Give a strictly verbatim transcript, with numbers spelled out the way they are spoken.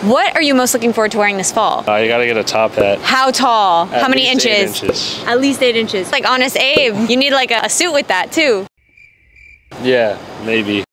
What are you most looking forward to wearing this fall? Uh, you gotta get a top hat. How tall? At How many least inches? eight inches? At least eight inches. Like Honest Abe, you need like a, a suit with that too. Yeah, maybe.